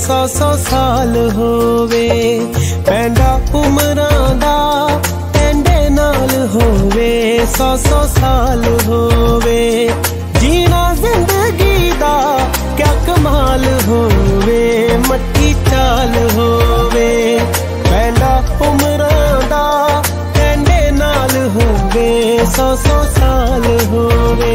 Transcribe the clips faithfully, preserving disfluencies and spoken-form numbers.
सौ सौ साल होवे। पैंदा उमरां दा पैंडे नाल होवे, सौ सौ साल होवे। जीना जिंदगी दा क्या कमाल होवे, मट्टी चाल होवे। पैंदा उमरां दा पैंडे नाल होवे, सौ सौ साल होवे।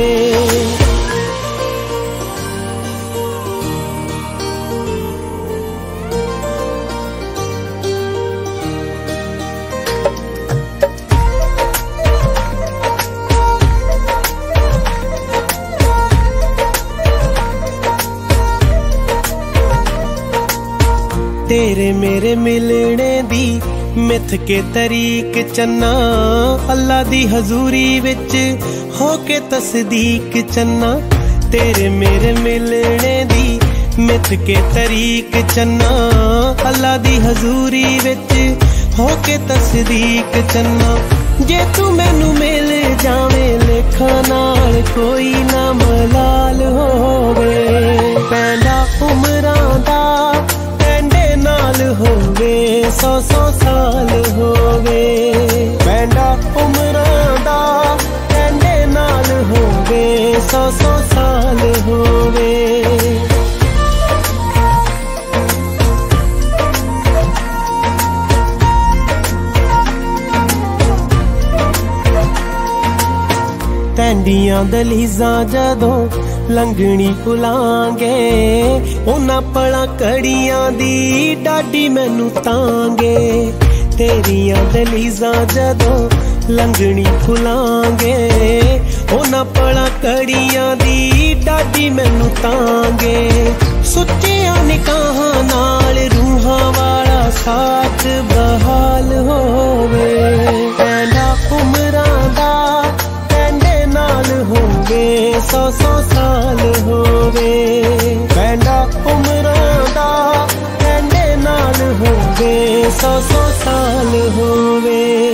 तेरे मेरे मिलने दी मिथ के तरीक चन्ना, अल्लाह दी हजूरी विच होके तसदीक चन्ना। तेरे मेरे मिलने दी मिथ के तरीक चन्ना, अल्लाह दी हजूरी विच होके तसदीक चन्ना। जे तू मैनू मिल जावे लेखा नाल कोई ना मलाल होवे। पैंदा उमरां दा नाल होवे, सौ सौ साल होवे। पैंडा उमरां दा पैंडे नाल होवे, सौ सौ साल होवे। तैंडियां दलीज़ां जदों लंघनी भुलांगे, उन्हां पलां कड़ियां दी डाडी मैनू तांगे। तेरियां दलीज़ां जदों लंघनी भुलांगे, उन्हां पलां कड़ियां दी डाडी मैनू तांगे। सुच्चियां निकाहां नाल रूहां वाला साथ बहाल होवे। पैंदा उमरां दा पैंडे नाल होवे, सौ सौ साल होवे। पैंडा उमरां दा पैंडे नाल होवे, सौ सौ साल होवे।